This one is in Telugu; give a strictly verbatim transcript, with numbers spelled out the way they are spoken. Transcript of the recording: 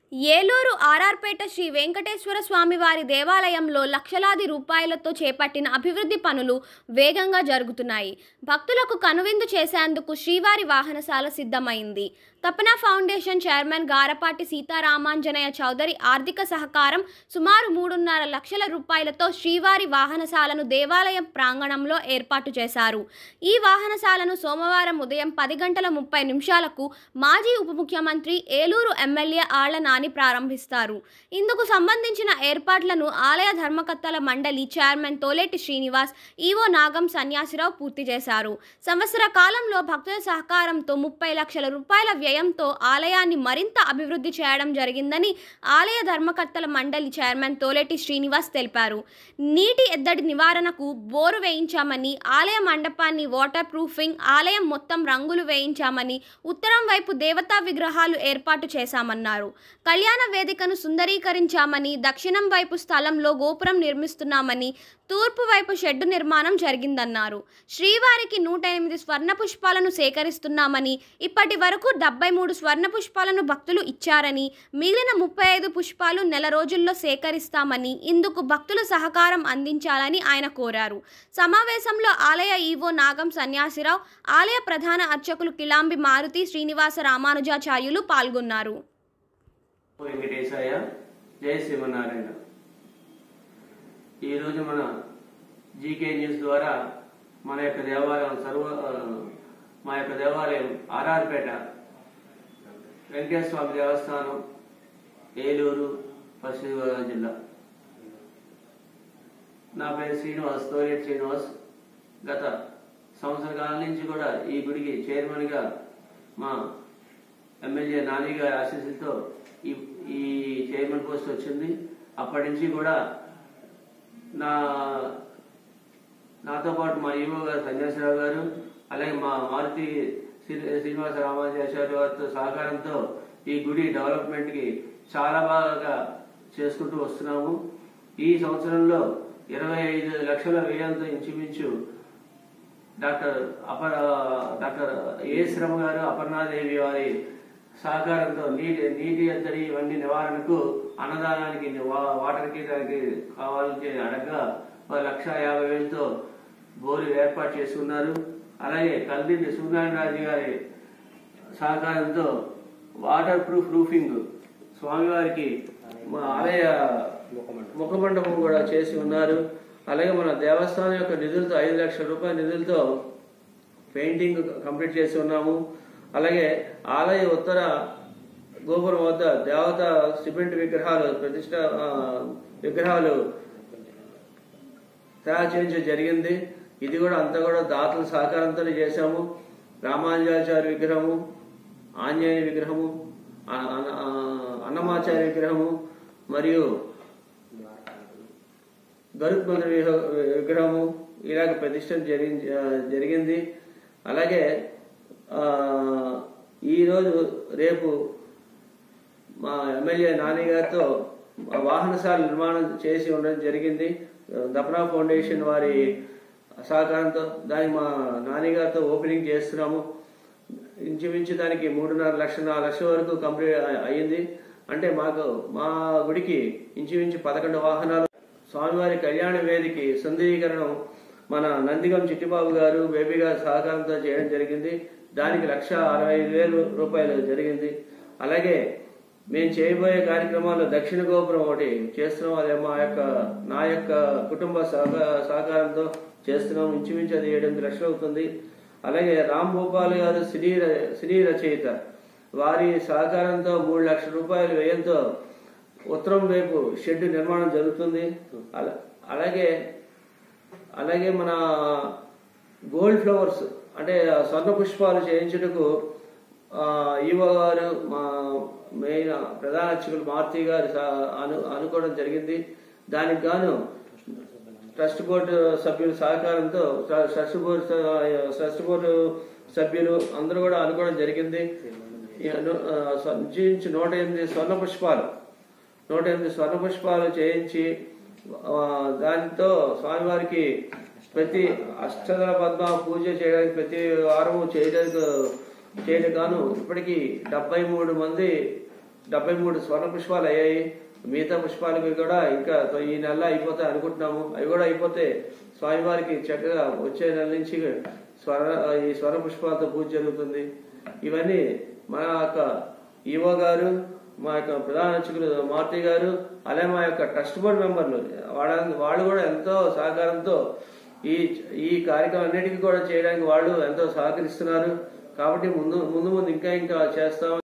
ఏలూరు ఆర్ఆర్పేట శ్రీ వెంకటేశ్వర స్వామివారి దేవాలయంలో లక్షలాది రూపాయలతో చేపట్టిన అభివృద్ధి పనులు వేగంగా జరుగుతున్నాయి. భక్తులకు కనువిందు చేసేందుకు శ్రీవారి వాహనశాల సిద్ధమైంది. తపన ఫౌండేషన్ చైర్మన్ గారపాటి సీతారామాంజనేయ చౌదరి ఆర్థిక సహకారం సుమారు మూడున్నర లక్షల రూపాయలతో శ్రీవారి వాహనశాలను దేవాలయం ప్రాంగణంలో ఏర్పాటు చేశారు. ఈ వాహనశాలను సోమవారం ఉదయం పది గంటల ముప్పై నిమిషాలకు మాజీ ఉప ముఖ్యమంత్రి ఏలూరు ఎమ్మెల్యే ఆళ్ల నాని ప్రారంభిస్తారు. ఇందుకు సంబంధించిన ఏర్పాట్లను ఆలయ ధర్మకర్తల మండలి చైర్మన్ తోలేటి శ్రీనివాస్, ఈవో నాగం సన్యాసిరావు పూర్తి చేశారు. సంవత్సర కాలంలో భక్తుల సహకారంతో ముప్పై లక్షల రూపాయల వ్యయంతో ఆలయాన్ని మరింత అభివృద్ధి చేయడం జరిగిందని ఆలయ ధర్మకర్తల మండలి చైర్మన్ తోలేటి శ్రీనివాస్ తెలిపారు. నీటి ఎద్దడి నివారణకు బోరు వేయించామని, ఆలయ మండపాన్ని వాటర్ ప్రూఫింగ్, ఆలయం మొత్తం రంగులు వేయించామని, ఉత్తరం వైపు దేవతా విగ్రహాలు ఏర్పాటు చేశామన్నారు. కళ్యాణ వేదికను సుందరీకరించామని, దక్షిణం వైపు స్థలంలో గోపురం నిర్మిస్తున్నామని, తూర్పు వైపు షెడ్డు నిర్మాణం జరిగిందన్నారు. శ్రీవారికి నూట ఎనిమిది స్వర్ణ పుష్పాలను సేకరిస్తున్నామని, ఇప్పటి వరకు డెబ్బై మూడు స్వర్ణ పుష్పాలను భక్తులు ఇచ్చారని, మిగిలిన ముప్పై ఐదు పుష్పాలు నెల రోజుల్లో సేకరిస్తామని, ఇందుకు భక్తులు సహకారం అందించాలని ఆయన కోరారు. సమావేశంలో ఆలయ ఈవో నాగం సన్యాసిరావు, ఆలయ ప్రధాన అర్చకులు కిలాంబి మారుతి, శ్రీనివాస రామానుజాచార్యులు పాల్గొన్నారు. వెంకటేశాయ, జై శ్రీమన్నారాయణ. ఈరోజు మన జీకే న్యూస్ ద్వారా మన యొక్క దేవాలయం సర్వ మా యొక్క దేవాలయం ఆర్ఆర్పేట వెంకటేశ్వర స్వామి దేవస్థానం, ఏలూరు, పశ్చిమ గోదావరి జిల్లా. నా పేరు శ్రీనివాస్, తోలేటి శ్రీనివాస్. గత సంవత్సర కాలం నుంచి కూడా ఈ గుడికి చైర్మన్గా మా ఎమ్మెల్యే నాని గారి ఆశీస్సులతో ఈ ఈ చైర్మన్ పోస్ట్ వచ్చింది. అప్పటి నుంచి కూడా నా నాతో పాటు మా ఈవో గారు సన్యాసరావు గారు, అలాగే మా మారుతి శ్రీనివాస రామానుజాచార్య వారితో సహకారంతో ఈ గుడి డెవలప్మెంట్కి చాలా బాగా చేసుకుంటూ వస్తున్నాము. ఈ సంవత్సరంలో ఇరవై ఐదు లక్షల వ్యయంతో ఇంచుమించు డాక్టర్ అపర డాక్టర్ ఏ శ్రమ గారు, అపర్ణాదేవి వారి సహకారంతో నీటి నీటి ఎద్దడి ఇవన్నీ నివారణకు, అన్నదానానికి, వాటర్కి దానికి కావాలని అడగగా లక్ష యాభై వేలతో బోరు ఏర్పాటు చేసుకున్నారు. అలాగే కల్దిండి సూర్యనారాయణ గారి సహకారంతో వాటర్ ప్రూఫ్ రూఫింగ్ స్వామివారికి మా ఆలయ ముఖమండపం కూడా చేసి ఉన్నారు. అలాగే మన దేవస్థానం యొక్క నిధులతో ఐదు లక్షల రూపాయల నిధులతో పెయింటింగ్ కంప్లీట్ చేసి ఉన్నాము. అలాగే ఆలయ ఉత్తర గోపురం వద్ద దేవత సిమెంట్ విగ్రహాలు ప్రతిష్ట విగ్రహాలు తయారు చేయించడం జరిగింది. ఇది కూడా అంతా కూడా దాతల సహకారంతోనే చేశాము. రామానుజాచార్య విగ్రహము, ఆంజనేయ విగ్రహము, అన్నమాచార్య విగ్రహము మరియు గరుత్మంతుడి విగ్రహము ఇలాగ ప్రతిష్ట జరిగింది. అలాగే ఈరోజు రేపు మా ఎమ్మెల్యే నాని గారితో వాహనశాల నిర్మాణం చేసి ఉండడం జరిగింది. తపన ఫౌండేషన్ వారి సహకారంతో దానికి మా నాని గారితో ఓపెనింగ్ చేస్తున్నాము. ఇంచుమించు దానికి మూడున్నర లక్షల నాలుగు లక్షల వరకు కంప్లీట్ అయ్యింది. అంటే మాకు మా గుడికి ఇంచుమించు పదకొండు వాహనాలు. స్వామివారి కళ్యాణ వేదిక సుందరీకరణం మన నందిగం చిట్టిబాబు గారు, బేబీ గారి సహకారంతో చేయడం జరిగింది. దానికి లక్ష అరవై ఐదు వేలు రూపాయలు జరిగింది. అలాగే మేము చేయబోయే కార్యక్రమాల్లో దక్షిణ గోపురం ఒకటి చేస్తున్నాం. అదే మా యొక్క నా యొక్క కుటుంబ సహకారంతో చేస్తున్నాం. ఇంచుమించు అది ఏడెనిమిది లక్షలు అవుతుంది. అలాగే రామ్ భూపాల్ గారు సినీ సినీ రచయిత వారి సహకారంతో మూడు లక్షల రూపాయల వ్యయంతో ఉత్తరం వైపు షెడ్ నిర్మాణం జరుగుతుంది. అలాగే అలాగే మన గోల్డ్ ఫ్లవర్స్ అంటే స్వర్ణ పుష్పాలు చేయించుటకు ఈవో గారు, మా మెయిన్ ప్రధాన అర్చకులు మారుతి గారు అను అనుకోవడం జరిగింది. దానికి గాను ట్రస్ట్ బోర్డు సభ్యుల సహకారంతో ట్రస్ట్ బోర్డు ట్రస్ట్ బోర్డు సభ్యులు అందరూ కూడా అనుకోవడం జరిగింది. చేయించి నూట ఎనిమిది స్వర్ణ పుష్పాలు నూట ఎనిమిది స్వర్ణ పుష్పాలు చేయించి దానితో స్వామివారికి ప్రతి అష్టదళ పద్మ పూజ చేయడానికి ప్రతి వారము చేయడానికి చేయడం గాను ఇప్పటికీ డెబ్బై మూడు మంది డెబ్బై మూడు స్వర్ణ పుష్పాలు అయ్యాయి. మిగతా పుష్పాలకి కూడా ఇంకా ఈ నెల అయిపోతాయి అనుకుంటున్నాము. అవి కూడా అయిపోతే స్వామివారికి చక్కగా వచ్చే నెల నుంచి స్వర్ణ ఈ స్వర్ణ పుష్పాలతో పూజ జరుగుతుంది. ఇవన్నీ మా యొక్క ఈవో గారు, మా యొక్క ప్రధాన అర్చకులు మారుతి గారు, అలాగే మా యొక్క ట్రస్ట్ బోర్డు మెంబర్లు వాళ్ళ వాళ్ళు కూడా ఎంతో సహకారంతో ఈ ఈ కార్యక్రమం అన్నిటికీ కూడా చేయడానికి వాళ్ళు ఎంతో సహకరిస్తున్నారు. కాబట్టి ముందు ముందు ముందు ఇంకా ఇంకా చేస్తాం.